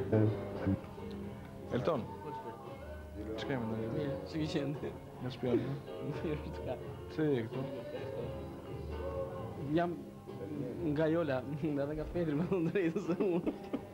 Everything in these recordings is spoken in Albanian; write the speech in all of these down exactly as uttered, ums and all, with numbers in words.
Elton, që kemi në Mirë, që ki qenë? Në shpjallë, Mirë, të ka. se e këtu? Jam nga Jola, edhe ka Petri me të drejtë se unë.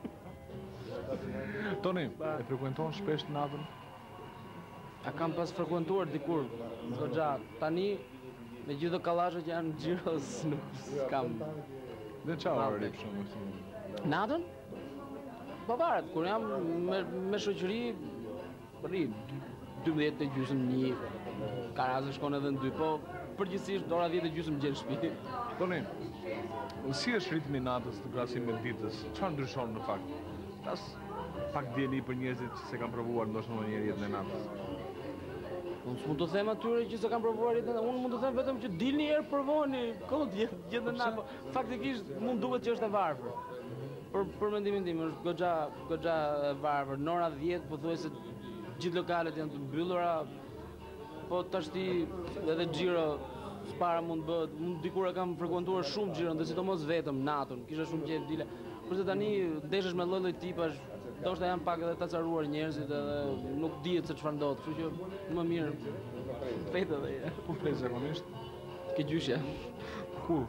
Toni, e frekuenton shpesh natën? A kam pas frekuentuar dikur, goxha, tani me gjithë kallashet që janë xhiros nuk kam. Dhe qa orë për shumë? Natën? Po varet, kur jam me, me shoqëri, rri dymbëdhjetë e gjysmë një, ka raste shkon edhe në dy, po përgjithsisht ora dhjetë e gjysmë gjen në shtëpi. Toni, si është ritmi i natës të krahasim me ditës? Çfarë ndryshon në fakt? Tas pak dieni për njerëzit që se kanë provuar ndoshta në një jetën e natës. Unë s'mund të them atyre që se kanë provuar jetën, unë mund të them vetëm që dilni herë provoni, kot jetën e natë. Faktikisht mund duket që është e varfër. Për për mendimin tim është goxha goxha e varfër. Në ora dhjetë pothuajse gjithë lokalet janë të mbyllura, po tash ti edhe xhiro s'para mund bëhet, mund dikur e kam frekuentuar shumë xhiron, dhe sidomos vetëm natën, kisha shumë qejf dile. Kurse tani ndeshesh me lloj-lloj tipash, ndoshta janë pak edhe të acaruar njerëzit edhe nuk dihet se çfarë ndodh, kështu që më mirë flet edhe. Ku flet zakonisht? Ke gjyshja. Kur?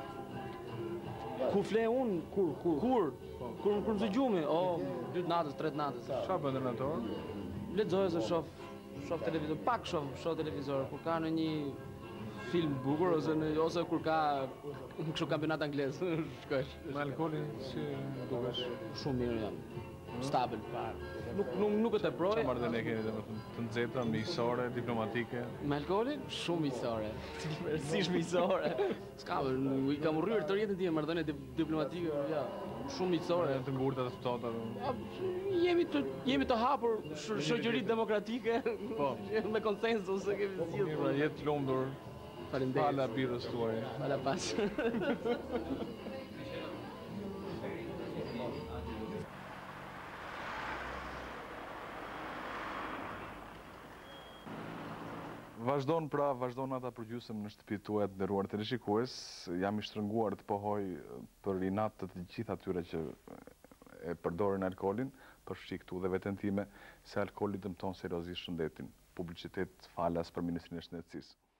Ku fle unë? Kur? Kur? Kur? Kur kur më gjumi? O, dy të natës, tre të natës. Çfarë bën në atë orë? Lexoj ose shoh, shoh televizor, pak shoh, shoh televizor, kur ka në një film bukur ose në, ose kur ka kështu kampionat anglez, shkosh. Me alkoolin si dukesh? Shumë mirë jam. Stabil parë. Nuk nuk nuk e teproj. Çfarë marrëdhënie keni domethënë të nxehta, miqësore, diplomatike? Me alkoolin shumë miqësore. Si miqësore. S'ka, i kam rryer të jetën time marrëdhënie diplomatike, ja. Shumë miqësore, të ngurta të ftohta. Jemi të jemi të hapur shoqëri demokratike, po, me konsensus se kemi zgjidhur. Mirë, jetë të lumtur. Faleminderit. Hala birrës tuaj. Hala pas. Vazhdon pra, vazhdon ata pergjysem në shtëpitë tuaja të nderuar teleshikues. Jam i shtrënguar të pohoj për inat të të gjithë atyre që e përdorin alkoolin, përfshi këtu dhe veten time, se alkooli dëmton seriozisht shëndetin. Publicitet falas për Ministrinë e Shëndetësisë.